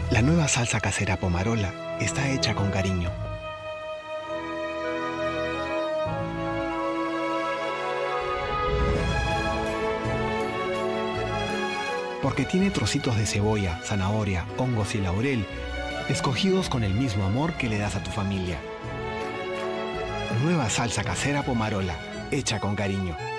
La nueva salsa casera Pomarola está hecha con cariño. Porque tiene trocitos de cebolla, zanahoria, hongos y laurel, escogidos con el mismo amor que le das a tu familia. Nueva salsa casera Pomarola, hecha con cariño.